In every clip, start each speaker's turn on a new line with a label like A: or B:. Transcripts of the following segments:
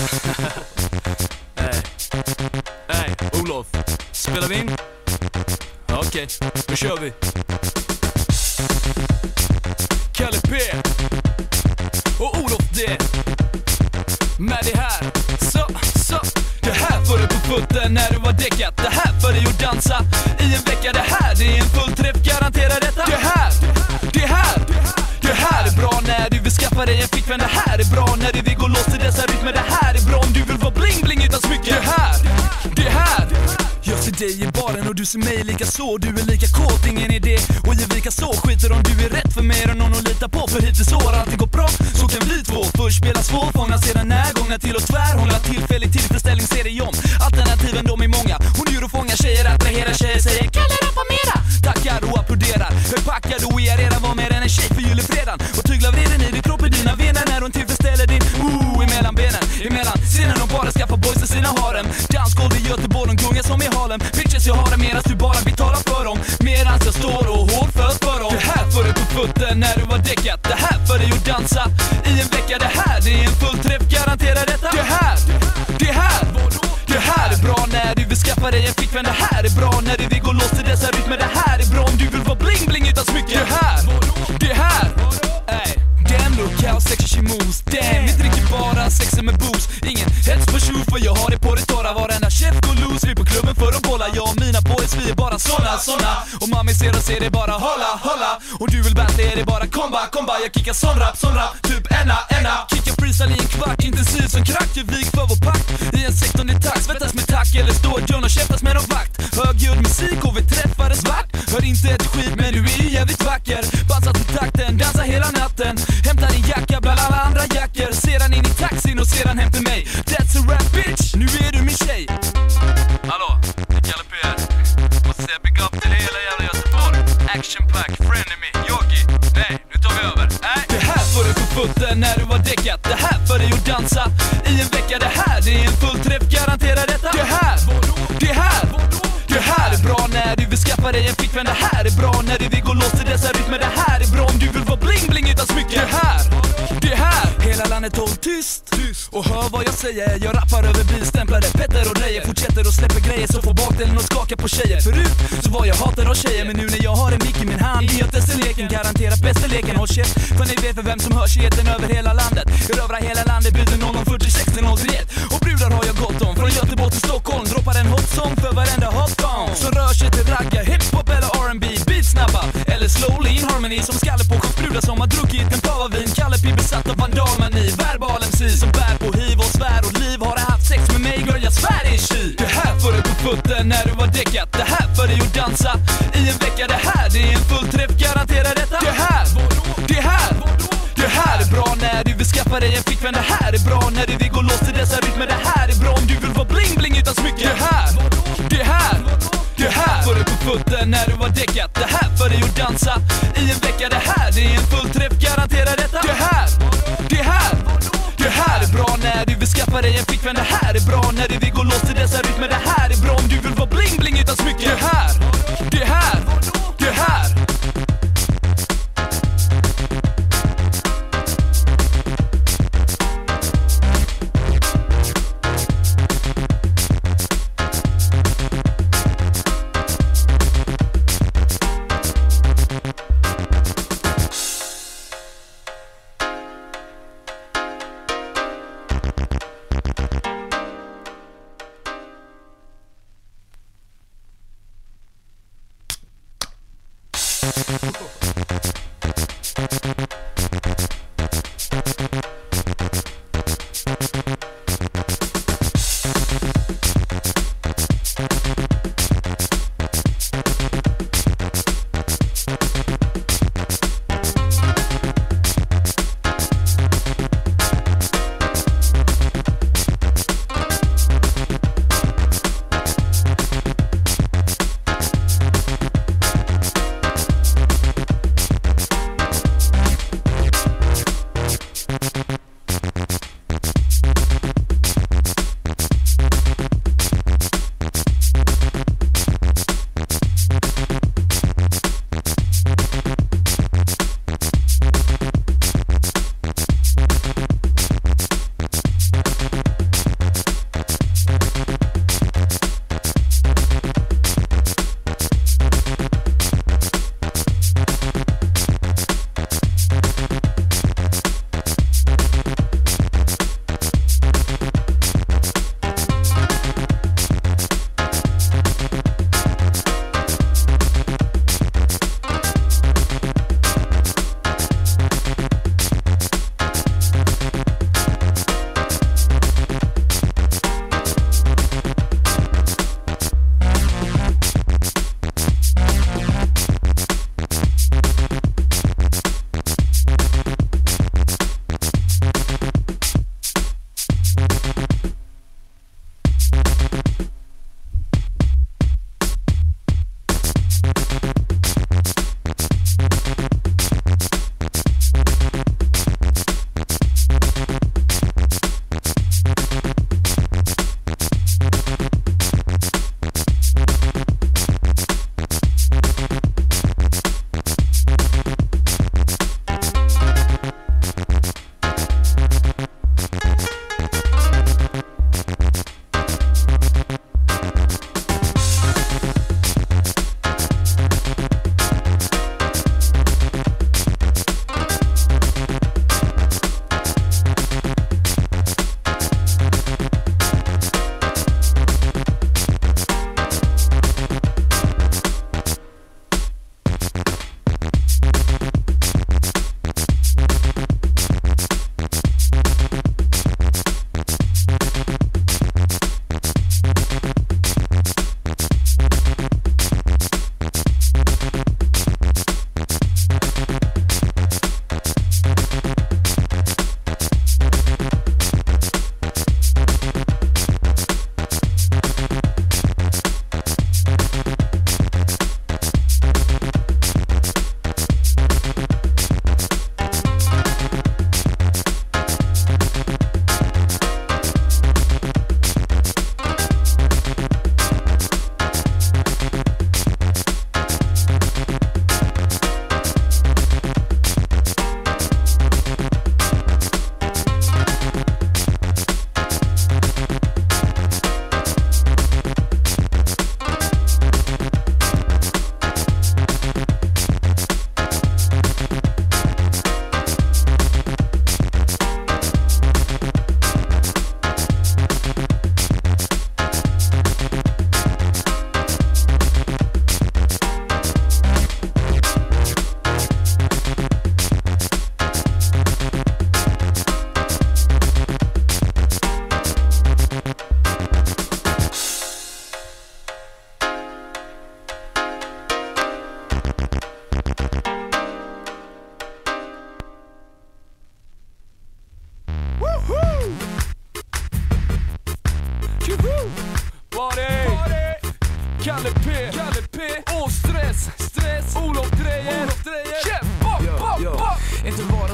A: Nej, Olof, spelar vi in? Okej, då kör vi. Kalle P och Olof D med det här. Så det här får du på foten när du har däckat. Det här får dig att dansa i en vecka. Det här, det är en fullträff, garanterar detta. Det här är bra när du vill skaffa dig en flickvän. Det här är bra när du vill gå loss i dessa rytmer. Det här är bra om du vill vara bling-bling utan smycke. Det här jag ser dig i baren och du ser mig lika så. Du är lika kåt, ingen idé och ge vika så. Skiter om du är rätt för mer än någon att lita på. För hittills har alltid gått bra, så kan vi två först spela svårfångna, sedan närgångna till och tvärhångla. Tillfällig tillfredsställning ser dig om. Alternativen de är många. Hon är ju att fånga tjejer, attrahera tjejer, säger Kalle rappa mera. Tackar och applåderar, högpackad och är redan var mer än en tjej för julefredagen. Och tyglar vreden i din kropp i dina vener när hon tillfredsställer din emellan benen. Emellan scenen de bara skaffar boys i sina harem. Dansgolv i Göteborg, de gungar som i Harlem. Bitches jag har det medans du bara vill tala för dem. Medans jag står och hårdför för dem. Det här får du på foten när du har däckat. Det här får dig att dansa i en vecka. Det här, det är en fullträff, garanterar detta. Det här är bra när du vill skaffa dig en flickvän. Det här är bra när du vill gå loss i dessa rytmer. Det här är bra om du vill vara bling-bling utan smycke. Det här damn look how sexy she moves. Damn, vi dricker bara sexen med booze. Ingen hets på tjuv för jag har det på det torra. Varenda chef går loose, vi på klubben för att bolla. Jag och mina boys, vi är bara såna. Och mamma ser och ser det bara hålla. Och du vill battle, är det bara komba. Jag kickar sån rap, typ enna. Kickar freestyle i en kvart, intensiv som krack. Jag vik för vår pakt i en 16 takt. Svettas med tack eller står John och käftas med någon vakt. Högljudd musik och vi träffades svart. Hör inte ett skit men du är jävligt vacker. Bansar till takten, dansar hela natten. Hämtar din jacka bland alla andra jackor. Sedan in i taxin och sedan hem till mig. That's a rap bitch, nu är du min tjej.
B: Hallå, det är Kalle P här. Måste säga big up till hela jävla Göteborg. Action pack, frenemy, yogi. Nej, nu tar vi över.
A: Det här får du på foten när du har däckat. Det här får dig att dansa i en vecka. Det här, det är en fullträff, garanterar detta. Det här är bra när du vill skaffa dig en flickvän. Det här är bra när du vill gå loss i dessa rytmer. Det här är bra om du vill vara bling-bling utan smycke. Det här hela landet håll tyst och hör vad jag säger. Jag rappar över bilstämplade Petter och Drejer. Fortsätter och släpper grejer så får bakdelen och skaka på tjejer. Förut så var jag hatad av tjejer, men nu när jag har en mick i min hand i leken, garanterar bästa leken. Håll käft, för ni vet för vem som hörs i eten över hela landet. Jag övrar hela landet, byter 0046 till 031. Och brudar har jag gott om, från Göteborg till Stockholm. Droppar en hot song för varenda hot song. Så rör sig till ragga, hiphop eller R&B. Beat snabba, eller slow lean harmony. Som skaller på brudar som har druckit en pavavin. Kalle P besatt av vandalmani. Verbal MC som bär på hiv och svär och liv. Har haft sex med mig, girl jag svär det är tji. Det här får du på foten när du har däckat. Det här får dig att dansa i en vecka. Det här, det är en fullträff, garanterar detta. Det här är bra när du vill skaffa dig en flickvän. Det här är bra när du vill gå loss i dessa rytmer. Det här är bra om du vill vara bling-bling utan smycke. Det här får du på foten när du har däckat. Det här får dig att dansa i en vecka. Det här, det är en fullträff, garanterar detta. Det här är bra när du vill skaffa dig en flickvän. Det här är bra när du vill gå loss i dessa rytmer. Det här är bra om du vill vara bling-bling utan smycke. Det här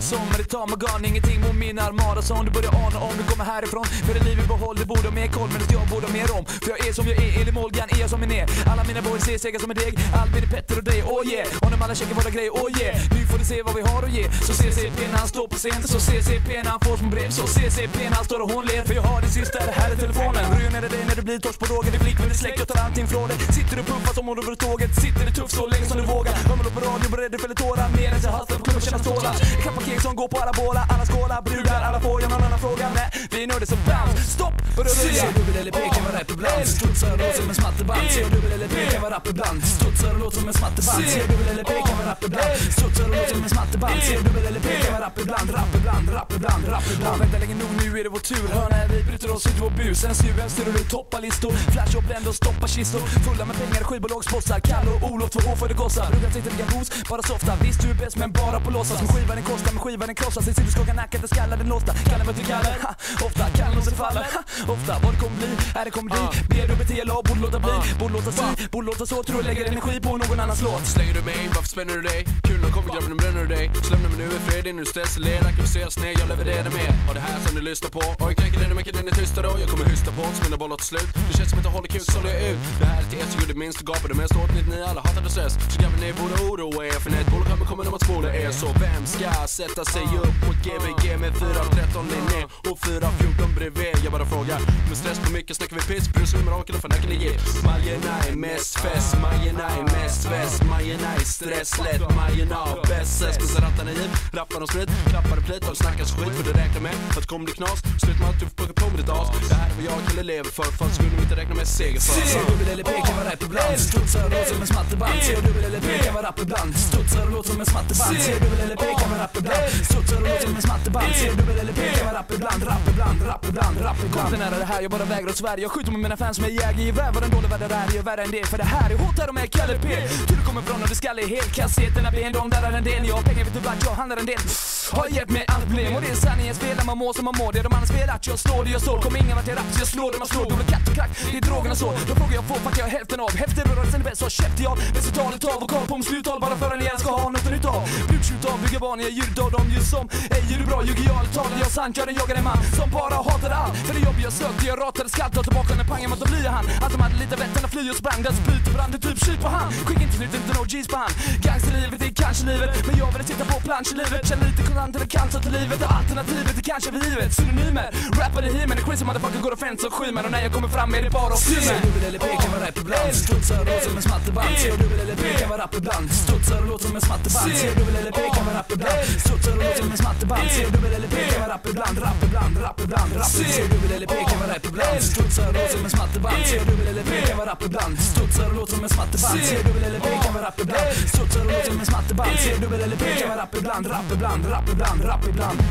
A: som men det tar mig garn, ingenting mot min armada som du börjar ana om du kommer härifrån. För det liv vi behåll, det borde ha mer koll men det jag borde ha mer om. För jag är som jag är, Eli Molgan är jag som är ner. Alla mina boys ser segrar som en deg, Albin, Petter och dig, oh yeah. Och när alla checkar våra grejer, oh yeah. Nu får du se vad vi har att ge. Så CCP när han står på scen, så CCP när han får som brev, så CCP när han står och hon ler. För jag har det sista, det här är telefonen. Ryn är det dig när du blir torsk på drogen. Det flick med det släkt, jag tar allting från dig. Sitter du puffar som om du över tåget. Sitter du tuff så länge som du vågar. Hör man då på radio, beredd du fäller tårar. Mer än sig halsen, kommer känna stålar. Kappa kek som går på alla bålar. Alla skålar, brudar, alla får jag någon annan fråga. Nej, vi når det som bounce. Stopp, börja röja. Ser dubbel eller pekar var rap ibland. Studsar och låter som en smatterband. Ser dubbel eller pekar var rap ibland. Studsar och låter som en smatterband. Ser dubbel eller pekar var rap ibland. Studsar och låter som en smatterband. Ser dubbel eller pekar var rap ibland. Rap ibland, rap ibland, rap ibland. Vänta länge nog, nu är det vår tur. Hör när vi bryter oss ut i vår bus. Sen styr du toppar listor. Flash och bländ och stoppa kistor. Fulla med pengar, skivbolagsbossar. Kalle och Olof, 2 år för det kostar. Brukar sitta ligga hos, bara softa. Visst du är bäst men bara på låtsas. Med skivan den kostar, med skivan den krossar. Sen ser du skaka nacken, det skallar den låsta. Kalle möter Kalle, ha, ofta. Kalle låser faller, ha, ofta. Vad det kommer bli, är det kommer bli. B-dubbel-T-L-A, borde låta bli. Borde låta si, borde låta så. Tror du lägger energi på någon annans låt.
C: Slänger du mig, varför spänner du dig? Kul när kommer grabben och bränner du dig. Så lämna mig nu i fred, innan du stressar leda. Kan du se sned, jag levererar med. Och det här som du lyssnar på. Och jag knäcker den och mäcker den är tysta då. Jag kommer hysta på så mina bollar till slut. Det känns som att jag håller kuk, så håller jag ut. Det här är till er som gjorde minst och gapade mest åt 99. Alla hatade stress. Så grabben ni borde oroa er. För nätbolag kommer de att spola er. Så vem ska sätta sig upp på GBG med 4-13 linje och 4-14 bredvid? Jag bara frågar. Med stress på mycket snackar vi piss. Brus med mirakel och förnäcken är gift. Majerna är mest fest. Majerna är mest väst. Majerna är stresslätt. Majerna har bäst sätt. Men så rattar ni hit. Rappar och sprit. Rappar och plit. Och snackar så skit. För du räknar med att det kommer bli knas. Slut med allt du får plocka på med ditt as. Det här är vad jag eller lever för. För att skulle vi inte räkna med seger för.
A: Ser dubbel eller pekar var rap ibland. Studsar och låter som en smatterband. Ser dubbel eller pekar var rap ibland. Studsar och låter som en smatterband. Ser dubbel eller pekar var rap ibland. Studsar och låter som en smatterband. Ser dubbel eller pekar var rap ibland. Rap ibland, rap ibland, rap ibland. Kom nära det här, jag bara vägrar åt Sverige. Jag skjuter med mina fans som är jägare. Vad en dålig värld är, jag är värre än det. För det här är hotar de med Kalle P. Till du kommer från och du skalle helt. Kassetterna blir en dom, där är en del. Jag har pengar vet du vart jag handlar en del. Har gett mig allt problem och det är sanningen. Spelar man må som man mår. Det är de andra spelat, jag slår det jag står. Kommer ingen vart jag rapp så jag slår det man slår. Dubbel katt och krack, det är drogerna så. Då frågar jag på, fuckar jag hälften av. Häfterrörelsen är bäst, så käftar jag. Resultatet av och koll på om sluttal. Bara för en igen ska ha något nytt av. Brukskjut av, bygga barn, jag ljud av dem just som. Ej, är du bra, ljuger jag eller talar jag sant. Jag är en jagare man som bara hatar allt. För det jobb jag sökte, jag ratade skall ta tillbaka när pangen mot att bli han. Att de hade lite vett och fly och sprang. Den sprit och brand, typ kyl på han. Skick inte slut, inte no G's på han. Gangsterlivet är kanske livet, men jag vill sitta på plansch i livet. Känner lite kontant eller cancer till livet. Och alternativet är kanske livet. Synonymer, rappar i himen. Det crazy motherfucker går offense och skymen. Och när jag kommer fram är det bara filmen. Ser dubbel eller pekar var rap ibland. Studsar och låter som en smatterband. Ser dubbel eller pekar var rap ibland. Studsar och låter som en smatterband. Ser dubbel eller pekar var rap ibland. Studsar och låter som en smatterband. Ser dubbel eller pekar var rap ibland. Rap ibland, rap ibland, rap ibland. Ser dubbel eller pekar var rap ibland. Studsar och låter som en smatterband. Ser dubbel eller pekar var rap ibland. Studsar och låter som en smatterband. Ser dubbel eller pekar var rap ibland. Studsar och låter som en smatterband. Ser dubbel eller pekar var rap ibland. Rap ibland, rap ibland, rap ibland.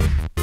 C: Bye.